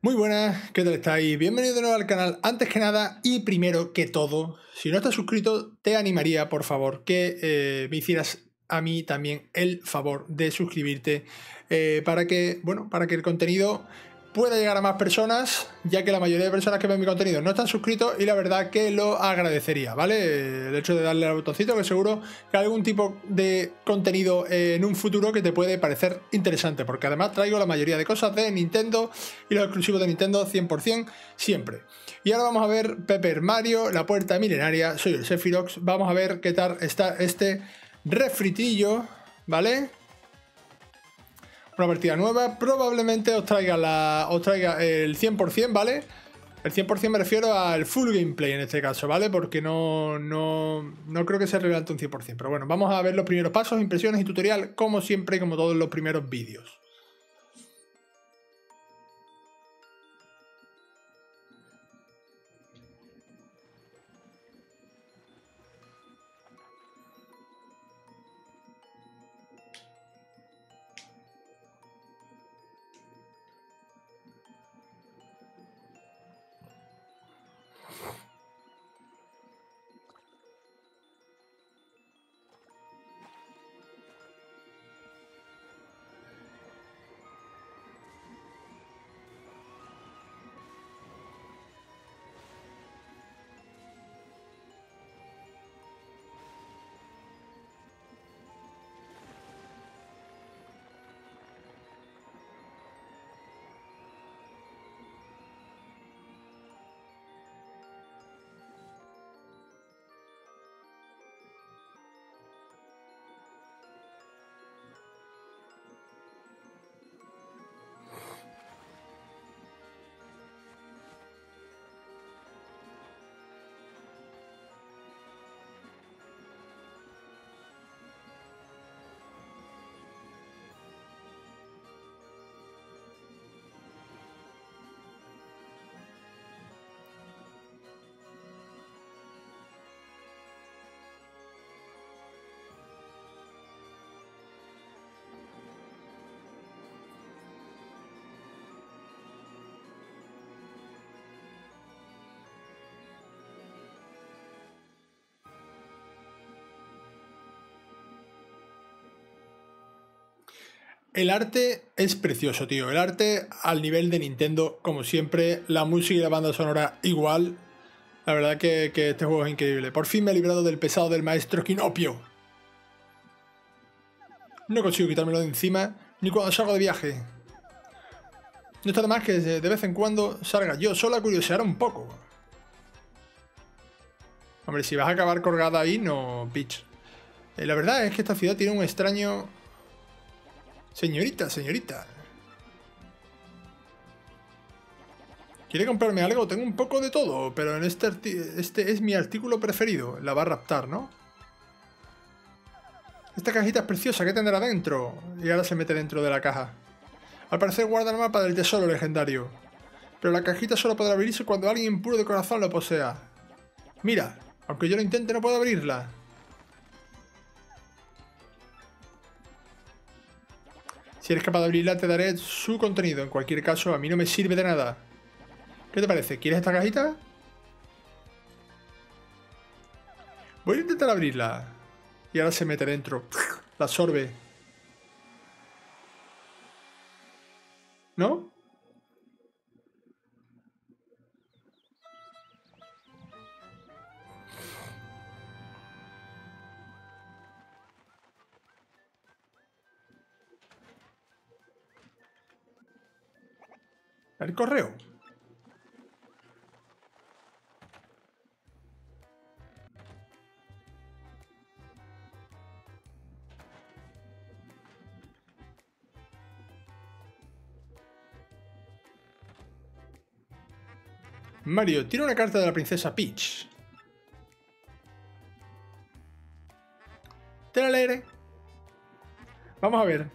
Muy buenas, ¿qué tal estáis? Bienvenido de nuevo al canal. Antes que nada y primero que todo, si no estás suscrito, te animaría, por favor, que me hicieras a mí también el favor de suscribirte para que el contenido pueda llegar a más personas, ya que la mayoría de personas que ven mi contenido no están suscritos y la verdad que lo agradecería, ¿vale? El hecho de darle al botoncito, que seguro que hay algún tipo de contenido en un futuro que te puede parecer interesante, porque además traigo la mayoría de cosas de Nintendo y los exclusivos de Nintendo 100% siempre. Y ahora vamos a ver Paper Mario, la puerta milenaria. Soy el Sephirox. Vamos a ver qué tal está este refritillo, ¿vale? Una partida nueva, probablemente os traiga el 100%, ¿vale? El 100% me refiero al full gameplay en este caso, ¿vale? Porque no creo que sea relevante un 100%. Pero bueno, vamos a ver los primeros pasos, impresiones y tutorial, como siempre y como todos los primeros vídeos. El arte es precioso, tío. El arte al nivel de Nintendo, como siempre. La música y la banda sonora igual. La verdad que este juego es increíble. Por fin me he librado del pesado del maestro Kinopio. No consigo quitármelo de encima ni cuando salgo de viaje. No está de más que de vez en cuando salga yo solo a curiosear un poco. Hombre, si vas a acabar colgada ahí, no, bitch. La verdad es que esta ciudad tiene un extraño... Señorita. ¿Quiere comprarme algo? Tengo un poco de todo, pero en este es mi artículo preferido. La va a raptar, ¿no? Esta cajita es preciosa, ¿qué tendrá dentro? Y ahora se mete dentro de la caja. Al parecer guarda el mapa del tesoro legendario. Pero la cajita solo podrá abrirse cuando alguien puro de corazón lo posea. Mira, aunque yo lo intente no puedo abrirla. Si eres capaz de abrirla te daré su contenido. En cualquier caso, a mí no me sirve de nada. ¿Qué te parece? ¿Quieres esta cajita? Voy a intentar abrirla. Y ahora se mete dentro. La absorbe. ¿No? El correo. Mario, tiene una carta de la princesa Peach. ¿Te la leeré? Vamos a ver.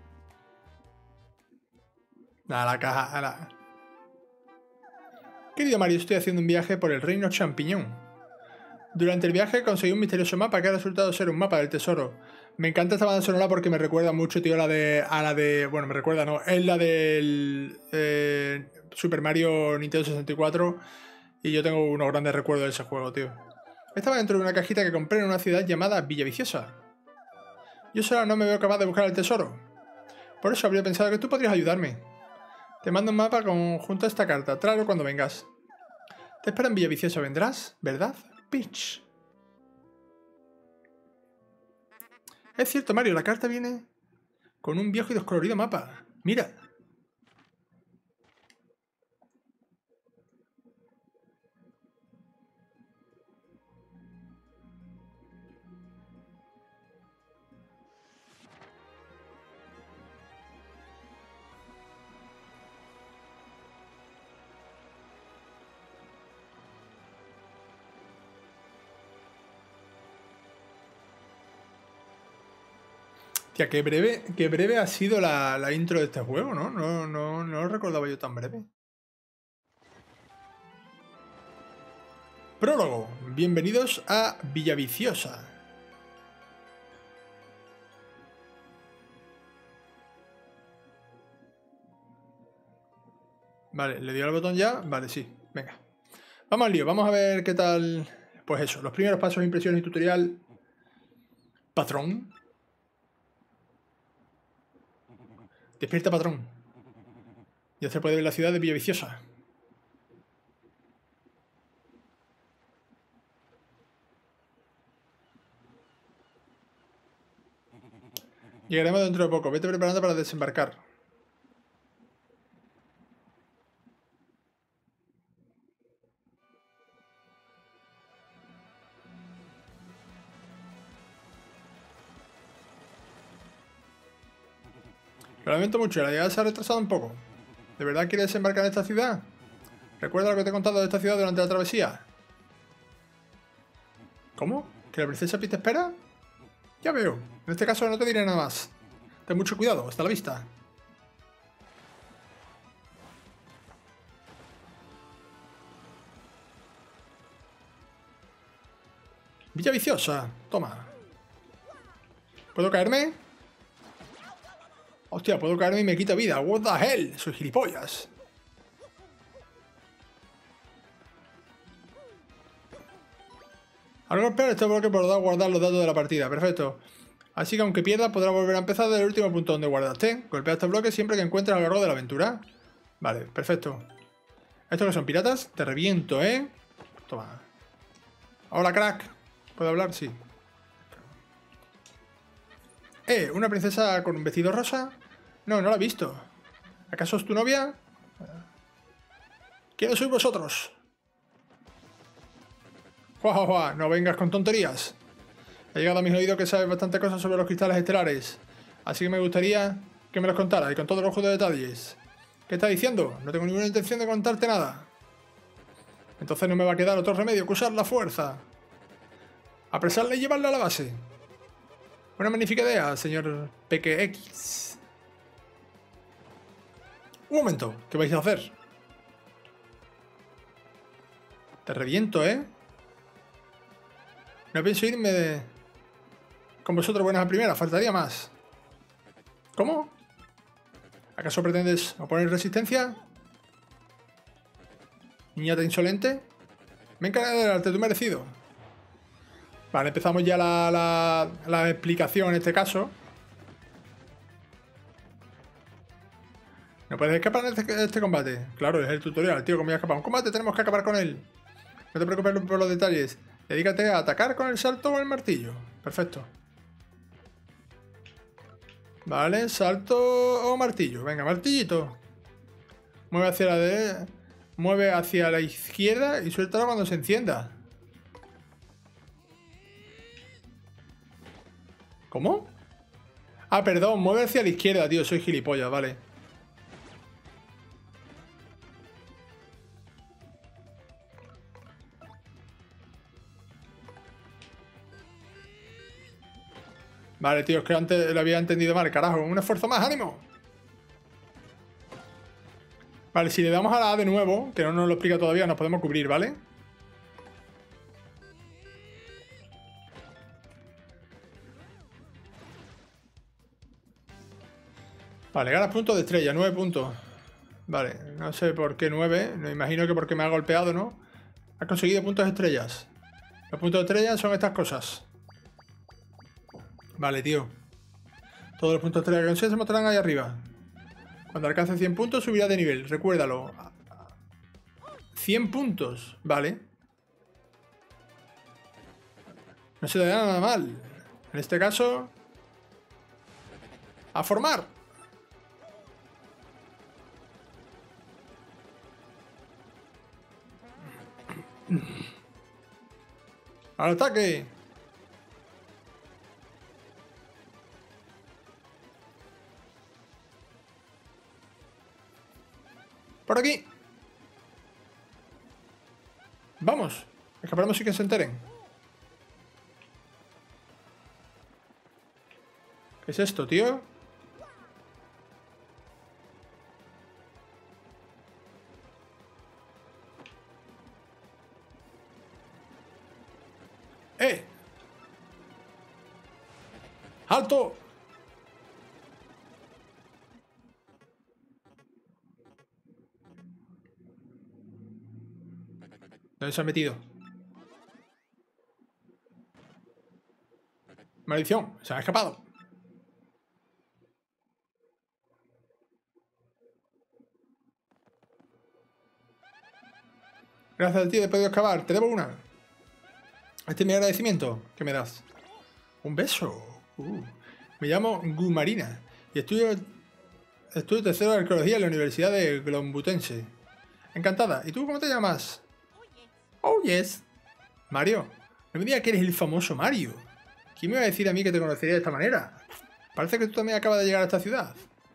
Nada, la caja. Querido Mario, estoy haciendo un viaje por el reino champiñón. Durante el viaje conseguí un misterioso mapa que ha resultado ser un mapa del tesoro. Me encanta esta banda sonora porque me recuerda mucho, tío, a la de... Bueno, me recuerda, no. Es la del... Super Mario Nintendo 64 y yo tengo unos grandes recuerdos de ese juego, tío. Estaba dentro de una cajita que compré en una ciudad llamada Villaviciosa. Yo sola no me veo capaz de buscar el tesoro. Por eso habría pensado que tú podrías ayudarme. Te mando un mapa junto a esta carta. Tráelo cuando vengas. Te espero en Villaviciosa, ¿vendrás? ¿Verdad? Peach. Es cierto, Mario, la carta viene con un viejo y descolorido mapa. Mira. Tía, qué breve ha sido la intro de este juego, ¿no? No lo recordaba yo tan breve. Prólogo. Bienvenidos a Villaviciosa. Vale, ¿le dio al botón ya? Vale, sí. Venga. Vamos al lío. Vamos a ver qué tal... Pues eso, los primeros pasos, impresiones y tutorial. Patrón. Despierta, patrón. Ya se puede ver la ciudad de Villaviciosa. Llegaremos dentro de poco. Vete preparando para desembarcar. Lo lamento mucho, la llegada se ha retrasado un poco. ¿De verdad quieres desembarcar en esta ciudad? ¿Recuerda lo que te he contado de esta ciudad durante la travesía? ¿Cómo? ¿Que la princesa Peach te espera? Ya veo. En este caso no te diré nada más. Ten mucho cuidado. Hasta la vista. Villaviciosa. Toma. ¿Puedo caerme? Hostia, puedo caerme y me quita vida. What the hell? Soy gilipollas. Al golpear este bloque podrá guardar los datos de la partida. Perfecto. Así que aunque pierdas, podrás volver a empezar desde el último punto donde guardaste. Golpea este bloque siempre que encuentres a lo largo de la aventura. Vale, perfecto. ¿Estos que son piratas? Te reviento, ¿eh? Toma. Hola, crack. ¿Puedo hablar? Sí. ¿Una princesa con un vestido rosa? No, no la he visto. ¿Acaso es tu novia? ¿Quiénes sois vosotros? ¡Juá! No vengas con tonterías. Ha llegado a mis oídos que sabes bastante cosas sobre los cristales estelares. Así que me gustaría que me los contaras y con todo lujo de detalles. ¿Qué estás diciendo? No tengo ninguna intención de contarte nada. Entonces no me va a quedar otro remedio que usar la fuerza. Apresarla y llevarla a la base. Una magnífica idea, señor PQX. Un momento, ¿qué vais a hacer? Te reviento, ¿eh? No pienso irme con vosotros buenas a primera, faltaría más. ¿Cómo? ¿Acaso pretendes oponer resistencia? Niñata insolente. Me encargaré de darte tu merecido. Vale, empezamos ya la explicación en este caso. No puedes escapar de este combate. Claro, es el tutorial, tío. Como voy a escapar un combate, tenemos que acabar con él. No te preocupes por los detalles. Dedícate a atacar con el salto o el martillo. Perfecto. Vale, salto o martillo. Venga, martillito. Mueve hacia la izquierda y suéltalo cuando se encienda. ¿Cómo? Ah, perdón, mueve hacia la izquierda, tío. Soy gilipollas, vale. Vale, tío, es que antes lo había entendido mal, carajo. Un esfuerzo más, ánimo. Vale, si le damos a la A de nuevo, que no nos lo explica todavía, nos podemos cubrir, ¿vale? Vale, ganas puntos de estrella, 9 puntos. Vale, no sé por qué 9. Me imagino que porque me ha golpeado, ¿no? Has conseguido puntos estrellas. Los puntos estrellas son estas cosas. Vale, tío. Todos los puntos estrellas que consigues se mostrarán ahí arriba. Cuando alcance 100 puntos subirá de nivel. Recuérdalo. 100 puntos. Vale. No se le da nada mal. En este caso... ¡a formar! ¡Al ataque! ¡Por aquí! ¡Vamos! Escaparemos sin que se enteren. ¿Qué es esto, tío? ¡Eh! ¡Alto! ¿Dónde se ha metido? ¡Maldición! ¡Se ha escapado! Gracias a ti he podido excavar. Te debo una. Este es mi agradecimiento. ¿Qué me das? Un beso. Me llamo Gumarina y estudio tercero de arqueología en la Universidad de Glombutense. Encantada. ¿Y tú cómo te llamas? Oh, yes. Mario. No me digas que eres el famoso Mario. ¿Quién me iba a decir a mí que te conocería de esta manera? Parece que tú también acabas de llegar a esta ciudad.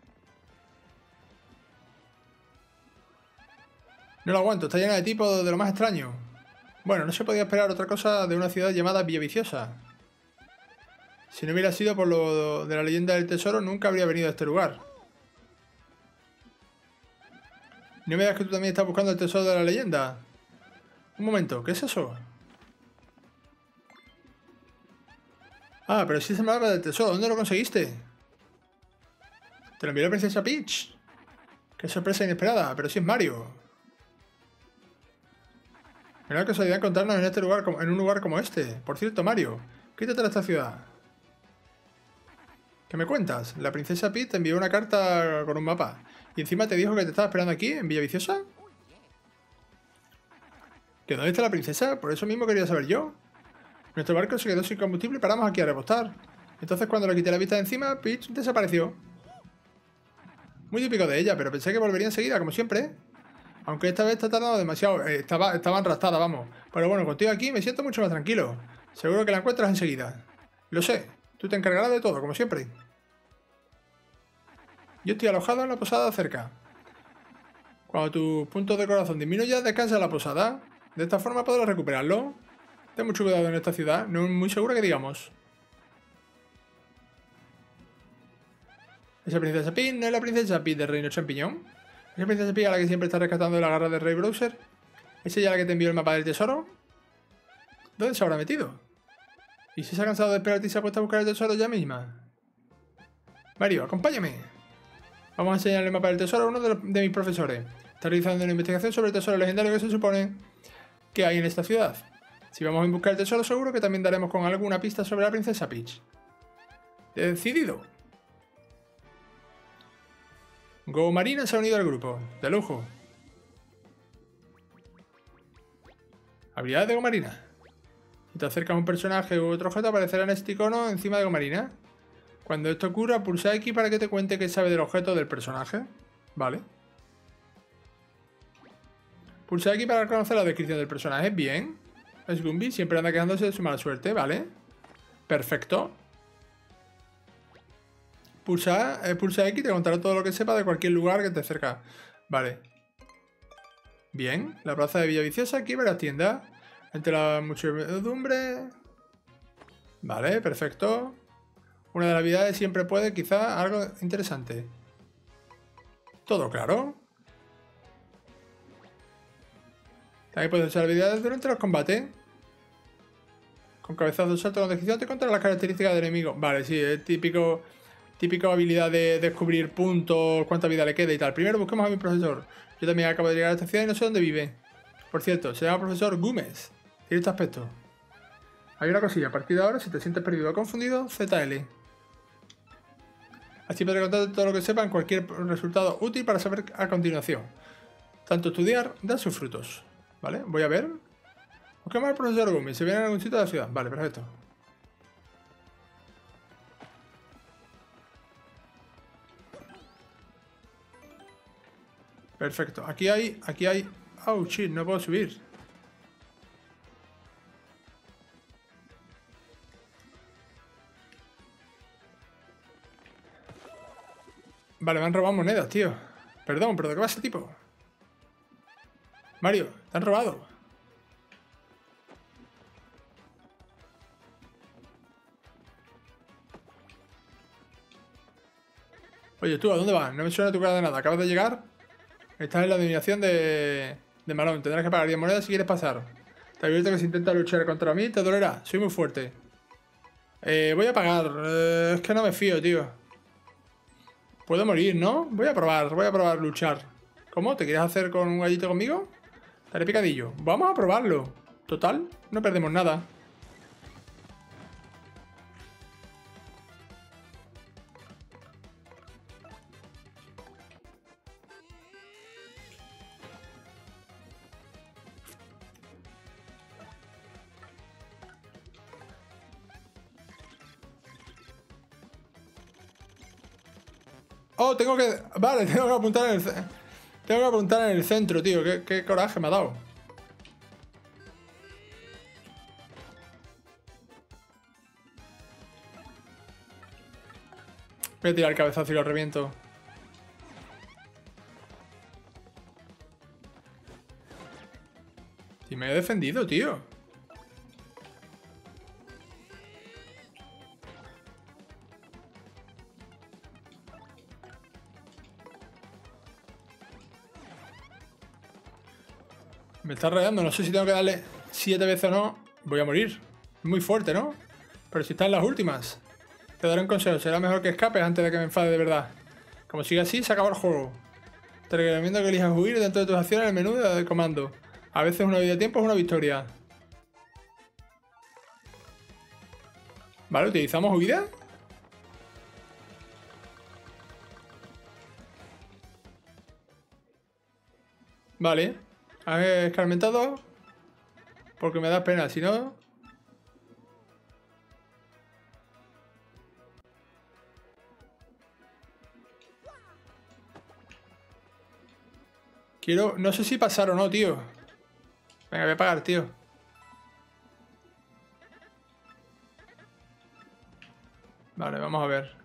No lo aguanto, está llena de tipos de lo más extraño. Bueno, no se podía esperar otra cosa de una ciudad llamada Villaviciosa. Si no hubiera sido por lo de la leyenda del tesoro, nunca habría venido a este lugar. No me digas que tú también estás buscando el tesoro de la leyenda. Un momento, ¿qué es eso? Ah, pero sí se me habla del tesoro. ¿Dónde lo conseguiste? Te lo envió la princesa Peach. Qué sorpresa inesperada, pero sí es Mario. Mira la casualidad encontrarnos en este lugar, en un lugar como este. Por cierto, Mario, quítate de esta ciudad. ¿Qué me cuentas? La princesa Peach te envió una carta con un mapa. Y encima te dijo que te estaba esperando aquí, en Villaviciosa. ¿Que dónde está la princesa? Por eso mismo quería saber yo. Nuestro barco se quedó sin combustible y paramos aquí a repostar. Entonces cuando le quité la vista de encima, Peach desapareció. Muy típico de ella, pero pensé que volvería enseguida, como siempre. Aunque esta vez está tardando demasiado. Estaba enrastada, vamos. Pero bueno, contigo aquí me siento mucho más tranquilo. Seguro que la encuentras enseguida. Lo sé. Tú te encargarás de todo, como siempre. Yo estoy alojado en la posada cerca. Cuando tus puntos de corazón disminuyan, descansa en la posada. De esta forma podrás recuperarlo. Ten mucho cuidado en esta ciudad. No es muy segura que digamos. ¿Esa princesa Peach no es la princesa Peach del Reino Champiñón? ¿Esa princesa Peach a la que siempre está rescatando de la garra del Rey Browser? ¿Es ella la que te envió el mapa del tesoro? ¿Dónde se habrá metido? ¿Y si se ha cansado de esperarte y se ha puesto a buscar el tesoro ella misma? Mario, acompáñame. Vamos a enseñarle el mapa del tesoro a uno de mis profesores. Está realizando una investigación sobre el tesoro legendario que se supone que hay en esta ciudad. Si vamos a buscar el tesoro, seguro que también daremos con alguna pista sobre la princesa Peach. Decidido. Go Marina se ha unido al grupo. De lujo. Habilidades de Go Marina. Si te acercas a un personaje u otro objeto, aparecerá en este icono encima de Go Marina. Cuando esto ocurra, pulsa X para que te cuente qué sabe del objeto del personaje. Vale. Pulsa X para conocer la descripción del personaje. Bien. Es Gumby, siempre anda quejándose de su mala suerte. Vale. Perfecto. Pulsa X y te contará todo lo que sepa de cualquier lugar que te acerca. Vale. Bien. La plaza de Villaviciosa. Aquí verás tiendas. Entre la muchedumbre. Vale, perfecto. Una de las habilidades siempre puede, quizá, algo interesante. ¿Todo claro? También puedes usar habilidades durante los combates. Con cabezazo, salto, con decisión te contará las características del enemigo. Vale, sí, es típico Típica habilidad de descubrir puntos, cuánta vida le queda y tal. Primero busquemos a mi profesor. Yo también acabo de llegar a esta ciudad y no sé dónde vive. Por cierto, se llama profesor Gómez. Tiene este aspecto. Hay una cosilla. A partir de ahora, si te sientes perdido o confundido, ZL. Así podré contarte todo lo que sepan, cualquier resultado útil para saber a continuación. Tanto estudiar da sus frutos. ¿Vale? Voy a ver. Busquemos al profesor Gómez. ¿Se viene en algún sitio de la ciudad? Vale, perfecto. Perfecto. Aquí hay... Oh, shit, no puedo subir. Vale, me han robado monedas, tío. Perdón, ¿pero de qué va ese tipo? Mario, te han robado. Oye, tú, ¿a dónde vas? No me suena tu cara de nada. ¿Acabas de llegar? Estás en la dominación de Malón. Tendrás que pagar 10 monedas si quieres pasar. Te advierto que si intentas luchar contra mí, te dolerá. Soy muy fuerte. Voy a pagar. Es que no me fío, tío. Puedo morir, ¿no? Voy a probar luchar. ¿Cómo? ¿Te quieres hacer con un gallito conmigo? Te haré picadillo. Vamos a probarlo. Total, no perdemos nada. Oh, tengo que... Vale, tengo que apuntar en el... Tengo que apuntar en el centro, tío. Qué coraje me ha dado. Voy a tirar el cabezazo y lo reviento. Y me he defendido, tío. Me está rodeando, no sé si tengo que darle 7 veces o no. Voy a morir. Es muy fuerte, ¿no? Pero si está en las últimas. Te daré un consejo, será mejor que escapes antes de que me enfade de verdad. Como siga así, se acaba el juego. Te recomiendo que elijas huir dentro de tus acciones en el menú de comando. A veces una vida de tiempo es una victoria. Vale, utilizamos huida. Vale. ¿Has escarmentado? Porque me da pena, si no... Quiero... No sé si pasar o no, tío. Venga, voy a pagar, tío. Vale, vamos a ver.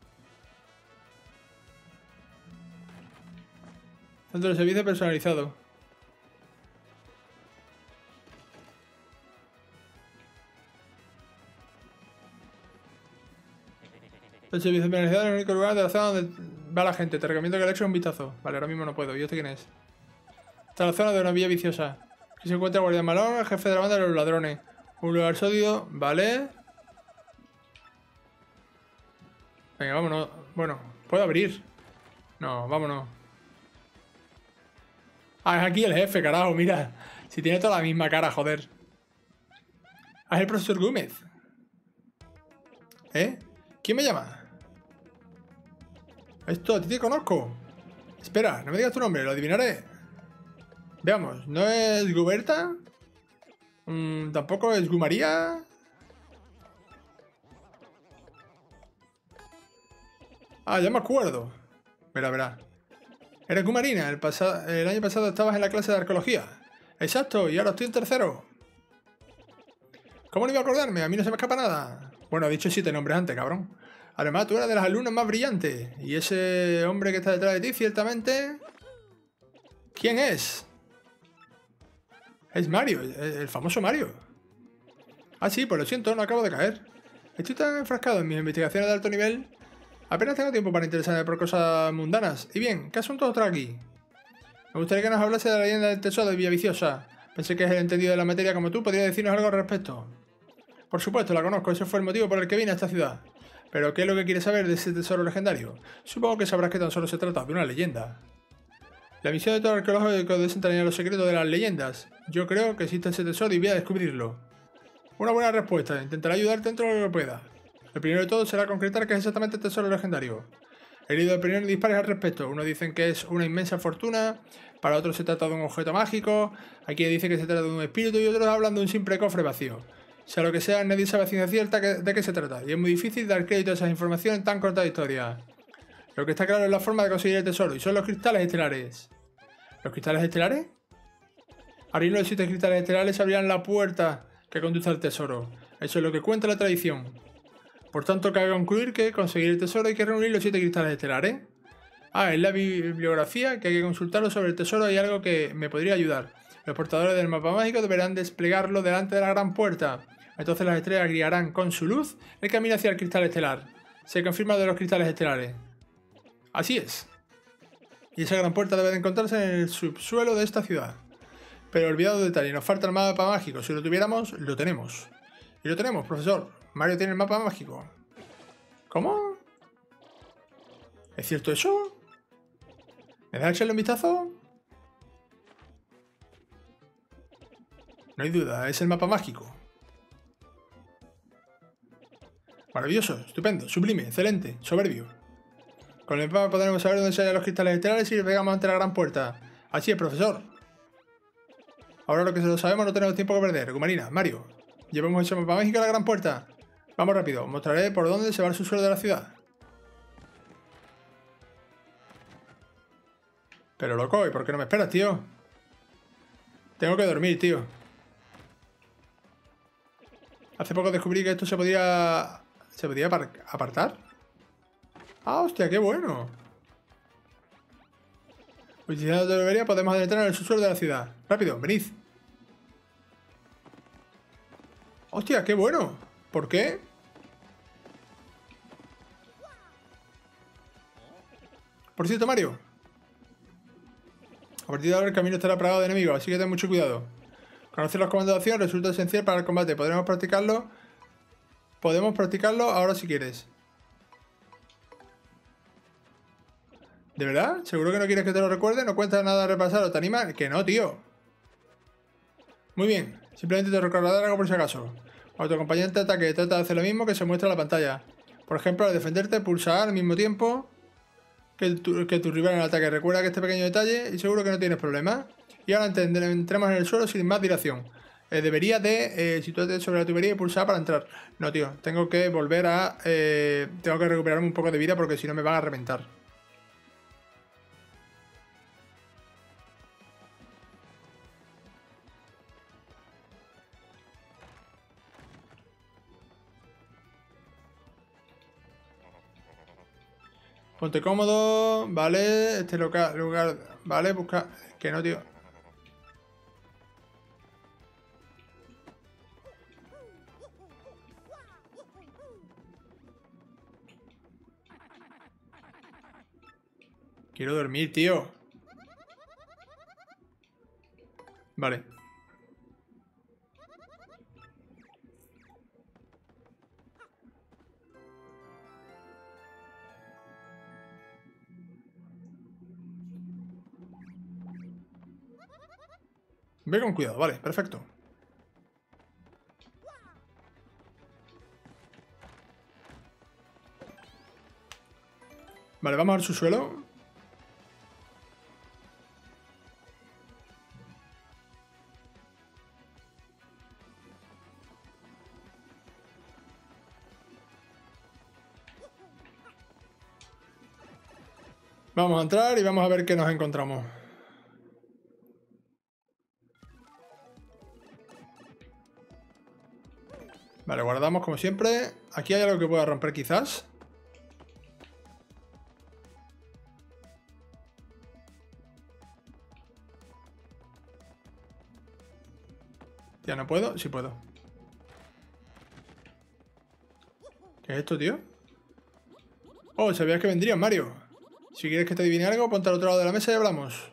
Centro de servicio personalizado. El servicio personalizado es el único lugar de la zona donde va la gente. Te recomiendo que le eches un vistazo. Vale, ahora mismo no puedo. ¿Y este quién es? Está en la zona de una vía viciosa. Aquí se encuentra el guardián malón, el jefe de la banda de los ladrones. Un lugar sólido. Vale. Venga, vámonos. Bueno, ¿puedo abrir? No, vámonos. Ah, es aquí el jefe, carajo, mira. Si tiene toda la misma cara, joder. Ah, es el profesor Gómez. ¿Eh? ¿Quién me llama? Esto, a ti te conozco. Espera, no me digas tu nombre, lo adivinaré. Veamos, ¿no es Guberta? ¿Tampoco es Gumaría? Ah, ya me acuerdo. Verá. Eres Gumarina, el año pasado estabas en la clase de arqueología. Exacto, y ahora estoy en tercero. ¿Cómo no iba a acordarme? A mí no se me escapa nada. Bueno, he dicho 7 nombres antes, cabrón. Además, tú eras de las alumnas más brillantes. Y ese hombre que está detrás de ti, ciertamente... ¿Quién es? Es Mario, el famoso Mario. Ah, sí, pues lo siento, no acabo de caer. Estoy tan enfrascado en mis investigaciones de alto nivel... Apenas tengo tiempo para interesarme por cosas mundanas. Y bien, ¿qué asunto os trae aquí? Me gustaría que nos hablase de la leyenda del tesoro de Villa Viciosa. Pensé que es el entendido de la materia como tú podría decirnos algo al respecto. Por supuesto, la conozco. Ese fue el motivo por el que vine a esta ciudad. ¿Pero qué es lo que quieres saber de ese tesoro legendario? Supongo que sabrás que tan solo se trata de una leyenda. La misión de todo arqueológico desentrañar los secretos de las leyendas. Yo creo que existe ese tesoro y voy a descubrirlo. Una buena respuesta. Intentaré ayudarte dentro de lo que pueda. Lo primero de todo será concretar qué es exactamente el tesoro legendario. He leído opiniones dispares al respecto. Unos dicen que es una inmensa fortuna, para otros se trata de un objeto mágico, aquí dice que se trata de un espíritu y otros hablan de un simple cofre vacío. Sea lo que sea, nadie sabe a ciencia cierta de qué se trata, y es muy difícil dar crédito a esas informaciones en tan corta historia. Lo que está claro es la forma de conseguir el tesoro, y son los cristales estelares. ¿Los cristales estelares? Abrir los 7 cristales estelares abrirán la puerta que conduce al tesoro. Eso es lo que cuenta la tradición. Por tanto, cabe concluir que conseguir el tesoro hay que reunir los 7 cristales estelares. Ah, en la bibliografía que hay que consultarlo sobre el tesoro hay algo que me podría ayudar. Los portadores del mapa mágico deberán desplegarlo delante de la gran puerta. Entonces las estrellas guiarán con su luz el camino hacia el cristal estelar. Se confirma de los cristales estelares. Así es. Y esa gran puerta debe de encontrarse en el subsuelo de esta ciudad. Pero olvidado detalle, nos falta el mapa mágico. Si lo tuviéramos, lo tenemos. Y lo tenemos, profesor. Mario tiene el mapa mágico. ¿Cómo? ¿Es cierto eso? ¿Me dejas echarle un vistazo? No hay duda, es el mapa mágico. Maravilloso, estupendo, sublime, excelente, soberbio. Con el mapa podremos saber dónde se hallan los cristales estelares y los pegamos ante la gran puerta. Así es, profesor. Ahora lo que lo sabemos no tenemos tiempo que perder. Gumarina, Mario, llevemos ese mapa mágico a la gran puerta. Vamos rápido, os mostraré por dónde se va el subsuelo de la ciudad. Pero loco, ¿y por qué no me esperas, tío? Tengo que dormir, tío. Hace poco descubrí que esto se podía apartar. ¡Ah, hostia, qué bueno! Utilizando la tubería podemos adentrar en el subsuelo de la ciudad. ¡Rápido, venid! ¡Hostia, qué bueno! ¿Por qué? Por cierto, Mario. A partir de ahora el camino estará plagado de enemigos, así que ten mucho cuidado. Conocer los comandos de acción resulta esencial para el combate. Podemos practicarlo ahora si quieres. ¿De verdad? ¿Seguro que no quieres que te lo recuerde? ¿No cuentas nada a repasar o te anima? Que no, tío. Muy bien. Simplemente te recordaré algo por si acaso. Cuando tu acompañante te ataque, trata de hacer lo mismo que se muestra en la pantalla. Por ejemplo, al defenderte, pulsar al mismo tiempo que tu rival en el ataque. Recuerda que este pequeño detalle y seguro que no tienes problemas. Y ahora entremos en el suelo sin más dilación. Debería de situarte sobre la tubería y pulsar para entrar. No, tío. Tengo que volver a... tengo que recuperarme un poco de vida porque si no me van a reventar. Ponte cómodo, vale, este lugar, vale, busca, que no, tío. Quiero dormir, tío. Vale. Ve con cuidado, vale, perfecto. Vale, vamos al subsuelo. Vamos a entrar y vamos a ver qué nos encontramos. Vale, guardamos como siempre. Aquí hay algo que pueda romper quizás. Ya no puedo, sí puedo. ¿Qué es esto, tío? Oh, sabías que vendrían, Mario. Si quieres que te adivine algo, ponte al otro lado de la mesa y hablamos.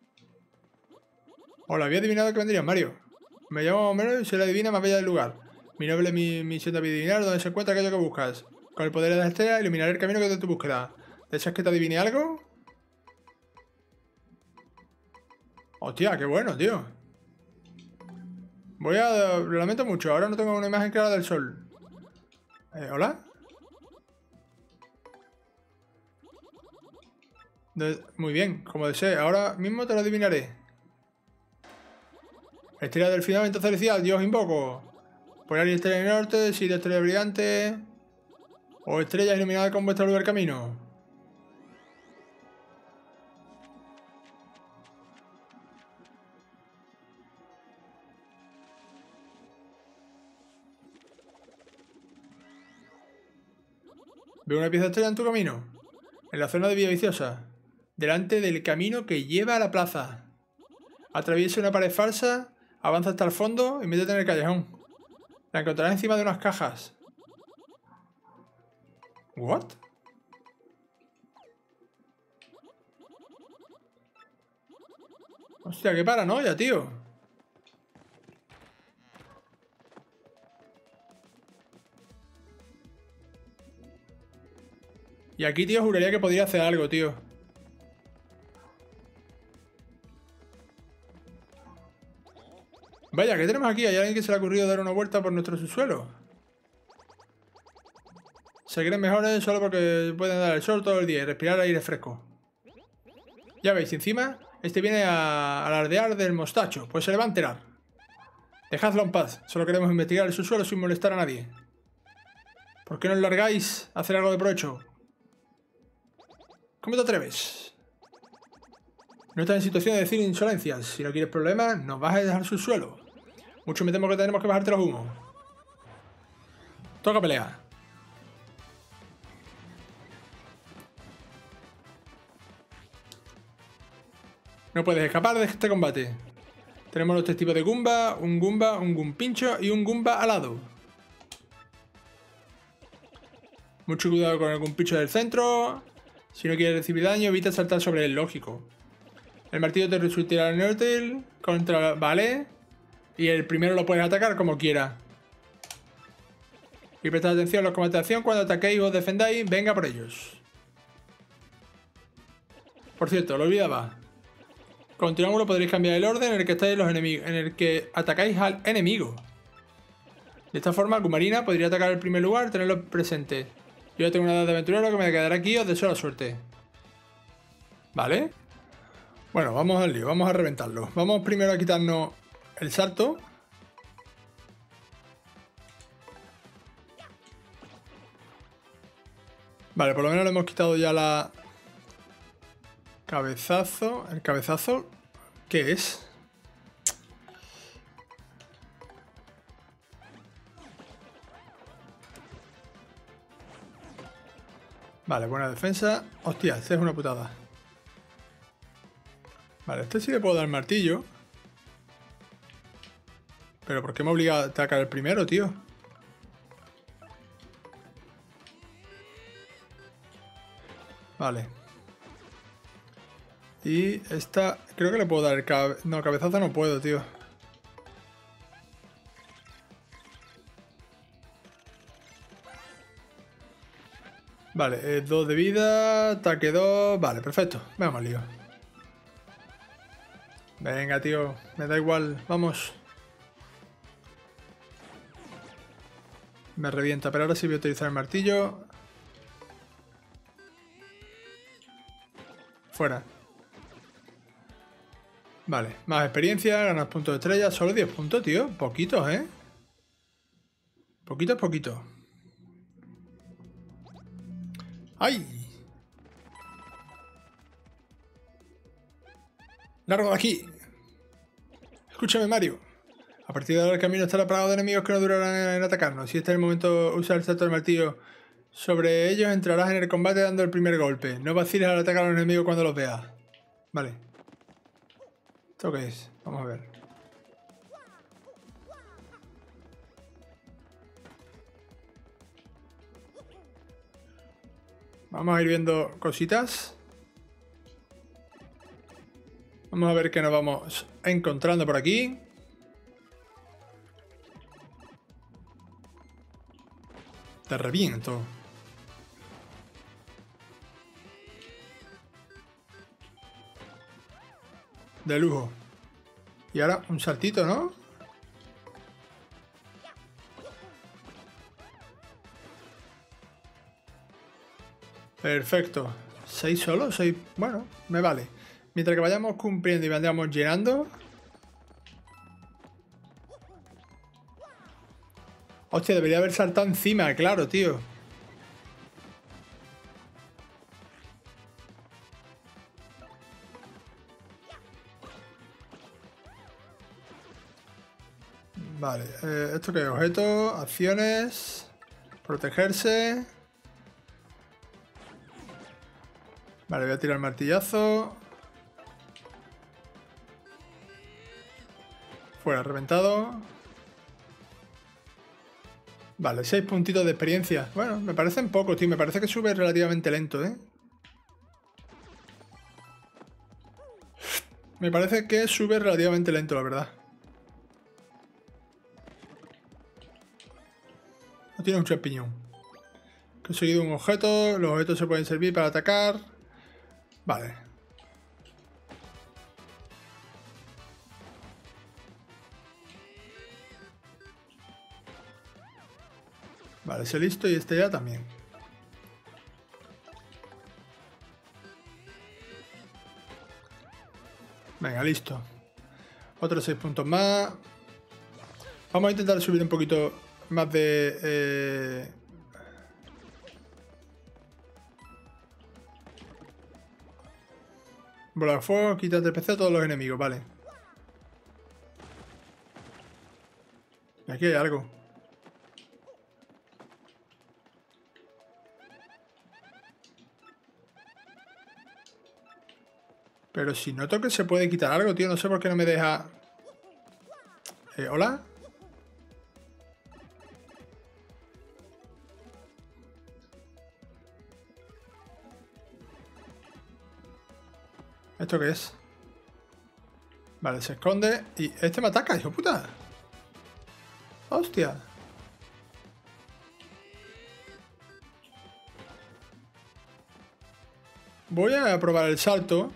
Hola, había adivinado que vendrían, Mario. Me llamo Homero y soy la divina más bella del lugar. Mi noble misión de adivinar dónde se encuentra aquello que buscas. Con el poder de la estrella iluminaré el camino que de tu búsqueda. ¿Deseas que te adivine algo? Hostia, qué bueno, tío. Lo lamento mucho, ahora no tengo una imagen clara del sol. ¿Hola? Muy bien, como desee. Ahora mismo te lo adivinaré. Estrella del firmamento celestial, Dios invoco. Polaris estrella del norte, Sirio estrella brillante. O estrellas iluminadas con vuestra luz del camino. Veo una pieza de estrella en tu camino. En la zona de Villa Viciosa. Delante del camino que lleva a la plaza. Atraviesa una pared falsa, avanza hasta el fondo y métete en el callejón. La encontrarás encima de unas cajas. ¿What? Hostia, qué paranoia, tío. Y aquí, tío, juraría que podría hacer algo, tío. Vaya, ¿qué tenemos aquí? ¿Hay alguien que se le ha ocurrido dar una vuelta por nuestro subsuelo? Se creen mejores solo porque pueden dar el sol todo el día y respirar aire fresco. Ya veis, encima, este viene a alardear del mostacho, pues se le va a enterar. Dejadlo en paz, solo queremos investigar el subsuelo sin molestar a nadie. ¿Por qué no os largáis a hacer algo de provecho? ¿Cómo te atreves? No estás en situación de decir insolencias. Si no quieres problemas, nos vas a dejar subsuelo. Mucho me temo que tenemos que bajarte los humos. Toca pelear. No puedes escapar de este combate. Tenemos los tres tipos de Goomba, un Goompincho y un Goomba alado. Mucho cuidado con el Goompincho del centro. Si no quieres recibir daño, evita saltar sobre él, lógico. El martillo te resultará inútil contra... Vale. Y el primero lo puedes atacar como quieras. Y prestad atención a los combates de acción cuando ataquéis o os defendáis. Venga por ellos. Por cierto, lo olvidaba. Con triángulo podréis cambiar el orden en el que estáis los enemigos, en el que atacáis al enemigo. De esta forma, Goomarina podría atacar el primer lugar y tenerlo presente. Yo ya tengo una edad de aventurero que me quedará aquí y os deseo la suerte. ¿Vale? Bueno, vamos al lío, vamos a reventarlo. Vamos primero a quitarnos el salto. Vale, por lo menos le hemos quitado ya la... Cabezazo. ¿El cabezazo qué es? Vale, buena defensa. Hostia, este es una putada. Vale, este sí le puedo dar el martillo. Pero ¿por qué me obliga a atacar el primero, tío? Vale. Y esta... Creo que le puedo dar el No, cabezazo no puedo, tío. Vale, 2 de vida, ataque 2... Vale, perfecto. Vamos al lío. Venga, tío. Me da igual. Vamos. Me revienta, pero ahora sí voy a utilizar el martillo. Fuera. Vale, más experiencia, ganas puntos de estrella. Solo 10 puntos, tío. Poquitos, ¿eh? Poquito es poquito. ¡Ay! ¡Largo de aquí! Escúchame, Mario. A partir de ahora el camino estará plagado de enemigos que no durarán en atacarnos. Si este es el momento de usar el salto del martillo sobre ellos, entrarás en el combate dando el primer golpe. No vaciles al atacar a los enemigos cuando los veas. Vale. ¿Esto qué es? Vamos a ver. Vamos a ir viendo cositas. Vamos a ver qué nos vamos encontrando por aquí. Te reviento. De lujo. Y ahora un saltito, ¿no? Perfecto. 6 solo, 6. Bueno, me vale. Mientras que vayamos cumpliendo y vayamos llenando. Hostia, debería haber saltado encima, claro, tío. Vale, ¿esto qué es? Objetos, acciones, protegerse. Vale, voy a tirar el martillazo. Fuera, reventado. Vale, 6 puntitos de experiencia. Bueno, me parecen pocos, tío. Me parece que sube relativamente lento, ¿eh? Me parece que sube relativamente lento, la verdad. No tiene un champiñón. He conseguido un objeto. Los objetos se pueden servir para atacar. Vale. Vale, ese listo y este ya también. Venga, listo. Otros 6 puntos más. Vamos a intentar subir un poquito más de... Bola de fuego, quita de PC a todos los enemigos, vale. Aquí hay algo. Pero si noto que se puede quitar algo, tío. No sé por qué no me deja... ¿Hola? ¿Esto qué es? Vale, se esconde. Y este me ataca, hijo puta. Hostia. Voy a probar el salto.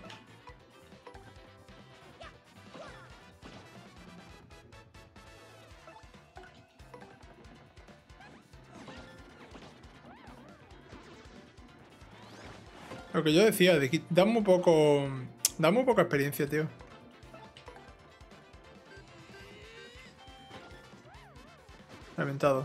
Lo que yo decía, de que da muy poca experiencia, tío. Reventado.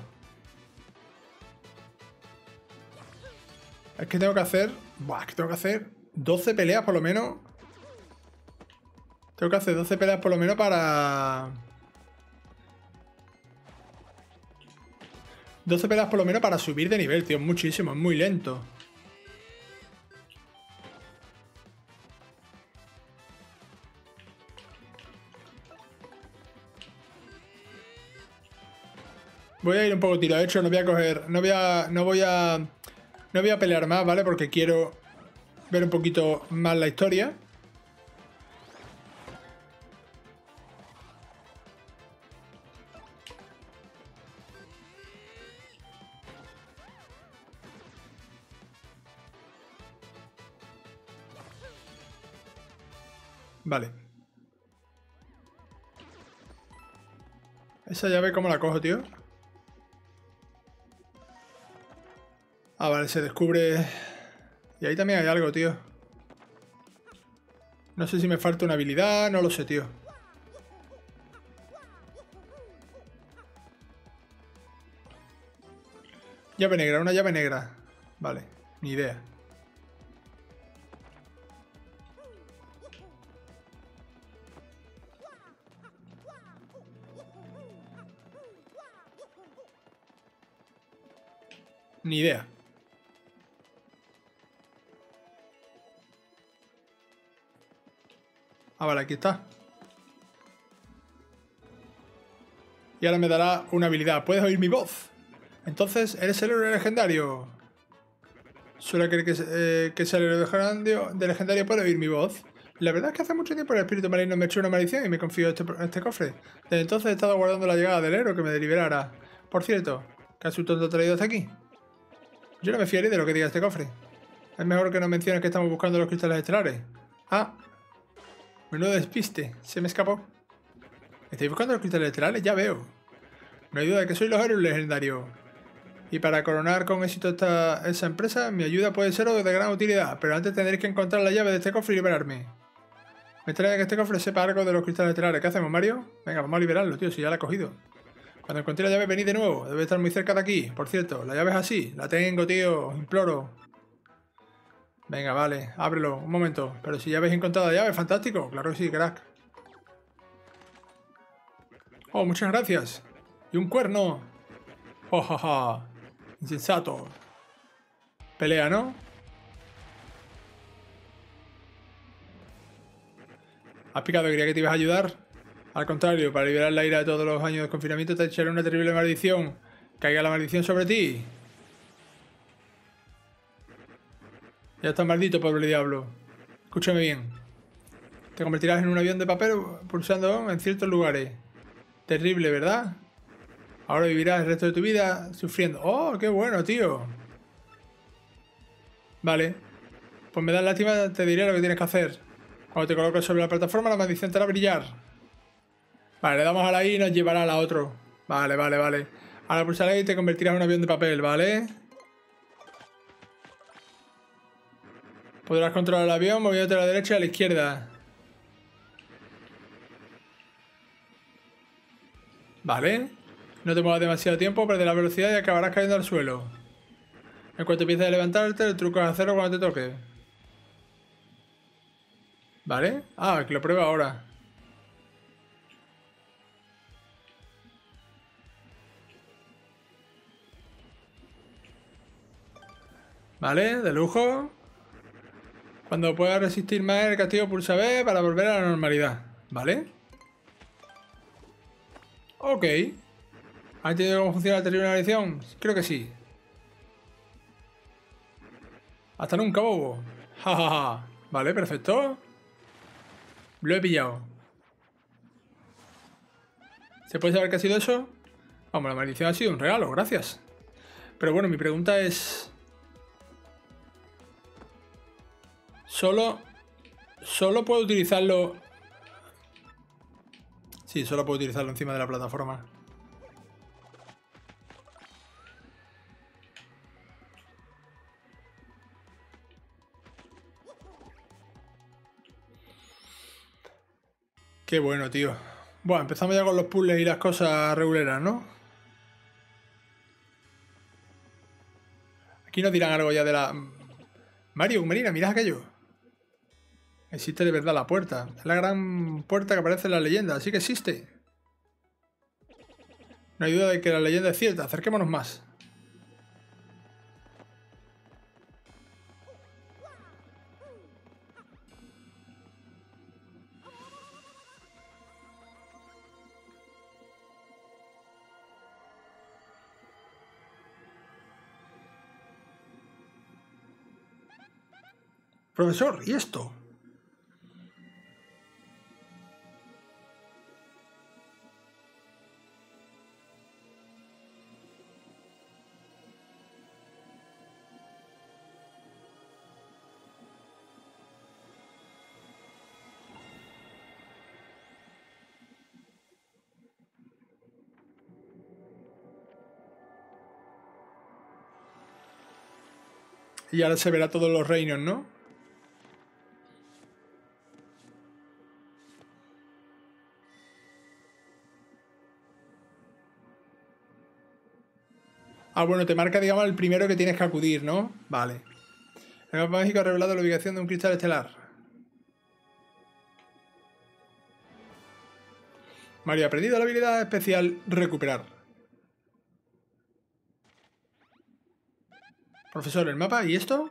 Es que tengo que hacer... Buah, es que tengo que hacer 12 peleas por lo menos. Tengo que hacer 12 peleas por lo menos para... 12 peleas por lo menos para subir de nivel, tío. Es muchísimo, es muy lento. Voy a ir un poco tiro. De hecho, no voy a coger... No voy a pelear más, ¿vale? Porque quiero ver un poquito más la historia. Vale. Esa llave, ¿cómo la cojo, tío? Ah, vale, se descubre... Y ahí también hay algo, tío. No sé si me falta una habilidad, no lo sé, tío. Llave negra, una llave negra. Vale, ni idea. Ni idea. Ah, vale, aquí está. Y ahora me dará una habilidad. Puedes oír mi voz. Entonces, eres el héroe legendario. Suele creer que es el héroe de legendario puede oír mi voz. La verdad es que hace mucho tiempo el espíritu marino me echó una maldición y me confió este cofre. Desde entonces he estado guardando la llegada del héroe que me liberara. Por cierto, ¿qué asunto te ha traído hasta aquí? Yo no me fiaré de lo que diga este cofre. Es mejor que no menciones que estamos buscando los cristales estelares. Ah, menudo despiste. Se me escapó. ¿Estáis buscando los cristales estelares? Ya veo. No hay duda de que soy los héroes legendarios. Y para coronar con éxito esa empresa, mi ayuda puede ser de gran utilidad. Pero antes tendréis que encontrar la llave de este cofre y liberarme. Me extraña que este cofre sepa algo de los cristales estelares. ¿Qué hacemos, Mario? Venga, vamos a liberarlo, tío, si ya la he cogido. Cuando encontré la llave, venid de nuevo. Debe estar muy cerca de aquí. Por cierto, la llave es así. La tengo, tío. Os imploro. Venga, vale. Ábrelo. Un momento. Pero si ya habéis encontrado la llave, fantástico. Claro que sí, crack. Oh, muchas gracias. Y un cuerno. Oh, jaja. Insensato. Pelea, ¿no? ¿Has picado? Creía que te ibas a ayudar. Al contrario, para liberar la ira de todos los años de confinamiento te echaré una terrible maldición. Caiga la maldición sobre ti. Ya estás maldito, pobre diablo. Escúchame bien. Te convertirás en un avión de papel pulsando en ciertos lugares. Terrible, ¿verdad? Ahora vivirás el resto de tu vida sufriendo. ¡Oh, qué bueno, tío! Vale. Pues me das lástima, te diré lo que tienes que hacer. Cuando te coloques sobre la plataforma, la maldición te hará brillar. Vale, le damos a la I y nos llevará a la otro. Vale, vale, vale. Ahora pulsaré y te convertirás en un avión de papel, ¿vale? Podrás controlar el avión moviéndote a la derecha y a la izquierda. Vale. No te muevas demasiado tiempo, perderás la velocidad y acabarás cayendo al suelo. En cuanto empieces a levantarte, el truco es hacerlo cuando te toque. ¿Vale? Ah, que lo pruebo ahora. ¿Vale? De lujo. Cuando puedas resistir más el castigo, pulsa B para volver a la normalidad. ¿Vale? Ok. ¿Has entendido cómo funciona la terrible maldición? Creo que sí. Hasta nunca, bobo. Jajaja. Vale, perfecto. Lo he pillado. ¿Se puede saber qué ha sido eso? Vamos, la maldición ha sido un regalo, gracias. Pero bueno, mi pregunta es... Solo puedo utilizarlo... Sí, solo puedo utilizarlo encima de la plataforma. Qué bueno, tío. Bueno, empezamos ya con los puzzles y las cosas reguleras, ¿no? Aquí nos dirán algo ya de la... Mario, Marina, mirad aquello. Existe de verdad la puerta. Es la gran puerta que aparece en la leyenda, así que existe. No hay duda de que la leyenda es cierta. Acerquémonos más. Profesor, ¿y esto? Y ahora se verá todos los reinos, ¿no? Ah, bueno, te marca, digamos, el primero que tienes que acudir, ¿no? Vale. El mapa mágico ha revelado la ubicación de un cristal estelar. Mario ha aprendido la habilidad especial Recuperar. Profesor, ¿el mapa? ¿Y esto?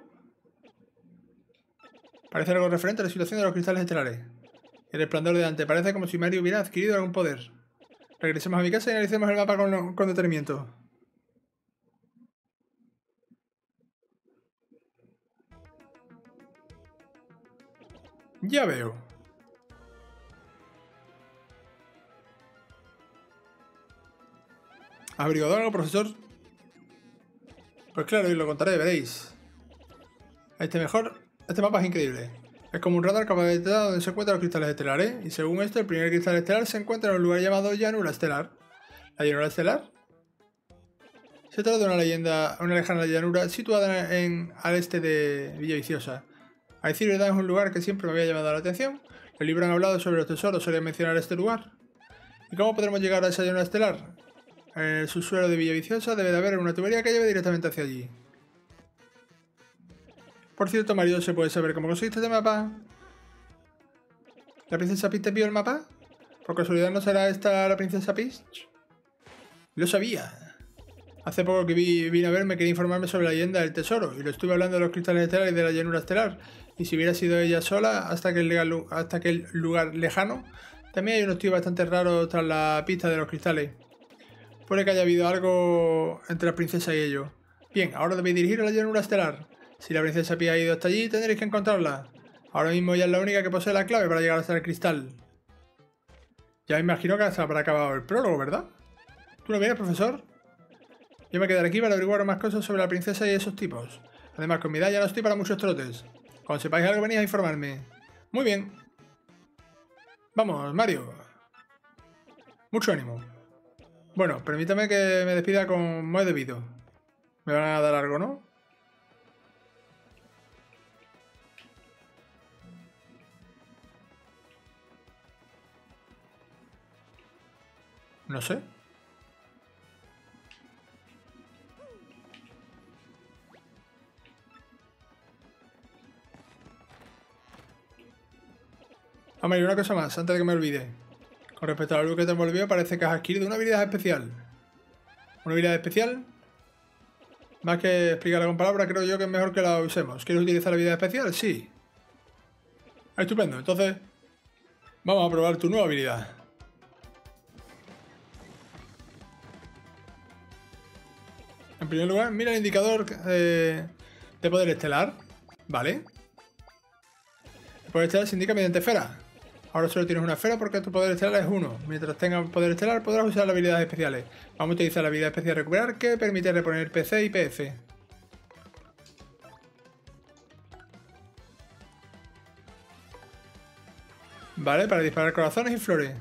Parece algo referente a la situación de los cristales estelares. El resplandor de Dante. Parece como si Mario hubiera adquirido algún poder. Regresemos a mi casa y analicemos el mapa con detenimiento. Ya veo. ¿Has averiguado algo, profesor? Pues claro, y lo contaré, veréis. Este mapa es increíble. Es como un radar capaz de detectar donde se encuentran los cristales estelares. Y según esto, el primer cristal estelar se encuentra en un lugar llamado llanura estelar. ¿La llanura estelar? Se trata de una lejana llanura situada al este de Villaviciosa. A decir verdad, es un lugar que siempre me había llamado la atención. Los libros han hablado sobre los tesoros, solían mencionar este lugar. ¿Y cómo podremos llegar a esa llanura estelar? En el subsuelo de Villaviciosa debe de haber una tubería que lleve directamente hacia allí. Por cierto, Mario, ¿se puede saber cómo conseguiste este mapa? ¿La princesa Peach te envió el mapa? ¿Por casualidad no será esta la princesa Peach? Lo sabía. Hace poco que vine a verme, quería informarme sobre la leyenda del tesoro, y lo estuve hablando de los cristales estelares y de la llanura estelar. Y si hubiera sido ella sola, hasta aquel lugar lejano, también hay unos tíos bastante raros tras la pista de los cristales. Puede que haya habido algo entre la princesa y ellos. Bien, ahora debéis dirigir a la llanura estelar. Si la princesa Pia ha ido hasta allí, tendréis que encontrarla. Ahora mismo ella es la única que posee la clave para llegar hasta el cristal. Ya me imagino que se habrá acabado el prólogo, ¿verdad? ¿Tú no vienes, profesor? Yo me quedaré aquí para averiguar más cosas sobre la princesa y esos tipos. Además, con mi edad ya no estoy para muchos trotes. Cuando sepáis algo, venid a informarme. Muy bien. Vamos, Mario. Mucho ánimo. Bueno, permítame que me despida como es debido. Me van a dar algo, ¿no? No sé. Hombre, y una cosa más, antes de que me olvide. Con respecto a algo que te envolvió, parece que has adquirido una habilidad especial. ¿Una habilidad especial? Más que explicarla con palabras, creo yo que es mejor que la usemos. ¿Quieres utilizar la habilidad especial? Sí. Estupendo, entonces vamos a probar tu nueva habilidad. En primer lugar, mira el indicador de poder estelar. Vale. El poder estelar se indica mediante esfera. Ahora solo tienes una esfera porque tu poder estelar es 1. Mientras tengas poder estelar podrás usar las habilidades especiales. Vamos a utilizar la habilidad especial recuperar que permite reponer PC y PF. Vale, para disparar corazones y flores.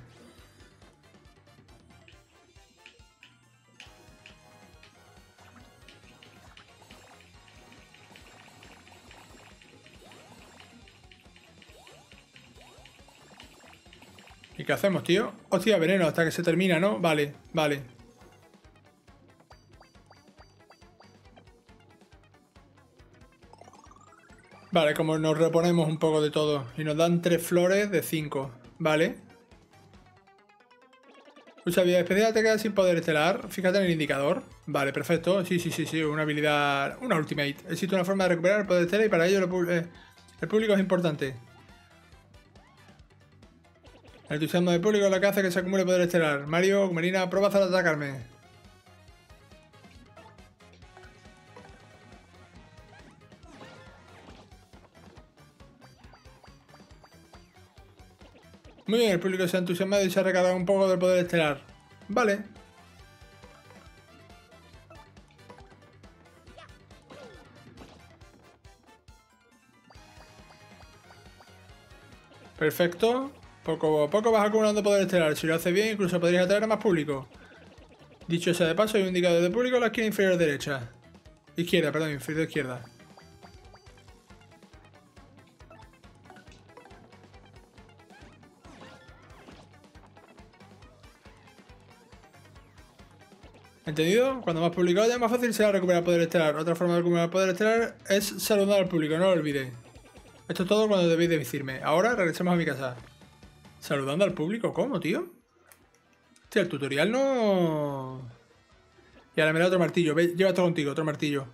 ¿Y qué hacemos, tío? Hostia, veneno hasta que se termina, ¿no? Vale, vale. Vale, como nos reponemos un poco de todo. Y nos dan 3 flores de 5. Vale. Usa habilidad especial, te quedas sin poder estelar. Fíjate en el indicador. Vale, perfecto. Sí, sí, sí, sí. Una habilidad. Una ultimate. Existe una forma de recuperar el poder estelar y para ello el público es importante. El entusiasmo del público es lo que hace que se acumule poder estelar. Mario, Marina, prueba a atacarme. Muy bien, el público se ha entusiasmado y se ha recargado un poco del poder estelar. Vale. Perfecto. Poco a poco vas acumulando poder estelar. Si lo haces bien, incluso podrías atraer a más público. Dicho sea de paso, hay un indicador de público en la esquina inferior derecha. Izquierda, perdón, inferior izquierda. ¿Entendido? Cuando más público haya, más fácil será recuperar poder estelar. Otra forma de recuperar poder estelar es saludar al público, no lo olvidéis. Esto es todo cuando debéis de decirme. Ahora regresemos a mi casa. ¿Saludando al público? ¿Cómo, tío? Hostia, el tutorial no... Y ahora me da otro martillo. Ve, llévate contigo, otro martillo.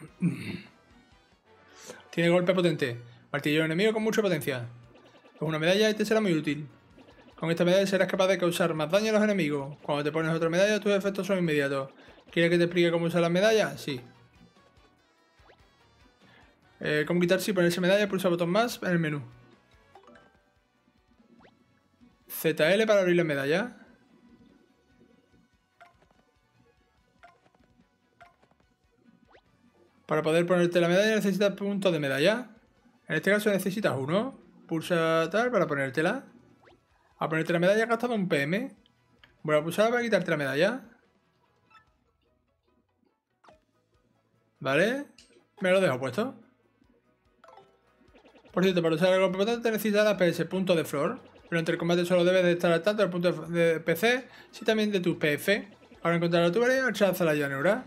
Tiene golpe potente. Martillo enemigo con mucha potencia. Con una medalla y te será muy útil. Con esta medalla serás capaz de causar más daño a los enemigos. Cuando te pones otra medalla, tus efectos son inmediatos. ¿Quieres que te explique cómo usar las medallas? Sí. ¿Cómo quitarse y ponerse medalla? Pulsa el botón más en el menú. ZL para abrir la medalla. Para poder ponerte la medalla necesitas puntos de medalla. En este caso necesitas uno. Pulsa tal para ponértela. A ponerte la medalla has gastado un PM. Voy a pulsar para quitarte la medalla. ¿Vale? Me lo dejo puesto. Por cierto, para usar el golpe potente necesitas la PS, punto de flor. Durante el combate solo debes de estar al tanto del punto de PC, si también de tus PF. Para encontrar la tubería y marcharse a la llanura.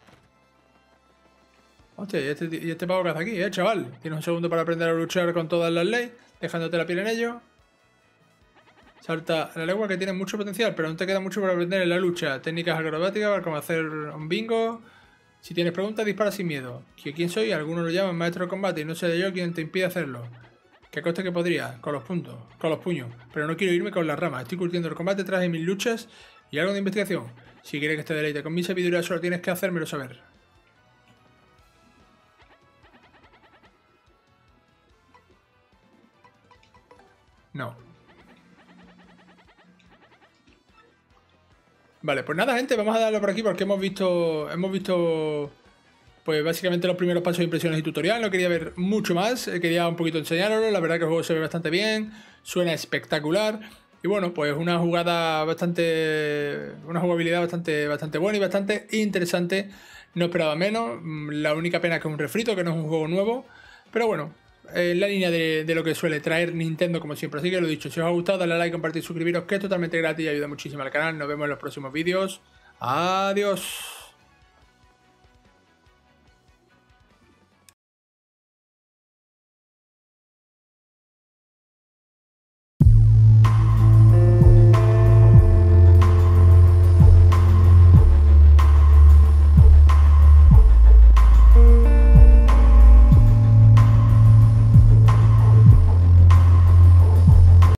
Hostia, ¿y este pavo que hace aquí, chaval? Tienes un segundo para aprender a luchar con todas las leyes, dejándote la piel en ello. Salta la lengua que tiene mucho potencial, pero aún te queda mucho por aprender en la lucha. Técnicas acrobáticas como hacer un bingo. Si tienes preguntas, dispara sin miedo. ¿Quién soy? Algunos lo llaman maestro de combate y no seré yo quien te impide hacerlo. Que coste que podría, con los puños. Pero no quiero irme con las ramas. Estoy curtiendo el combate tras de mis luchas y algo de investigación. Si quieres que te deleite con mi sabiduría, solo tienes que hacérmelo saber. No. Vale, pues nada, gente, vamos a darlo por aquí porque hemos visto pues básicamente los primeros pasos de impresiones y tutorial. No quería ver mucho más, quería un poquito enseñaroslo. La verdad que el juego se ve bastante bien, suena espectacular. Y bueno, pues una jugabilidad bastante buena y bastante interesante. No esperaba menos. La única pena es que es un refrito, que no es un juego nuevo. Pero bueno, en la línea de lo que suele traer Nintendo como siempre. Así que lo dicho, si os ha gustado, dale a like, compartir, suscribiros, que es totalmente gratis y ayuda muchísimo al canal. Nos vemos en los próximos vídeos. Adiós.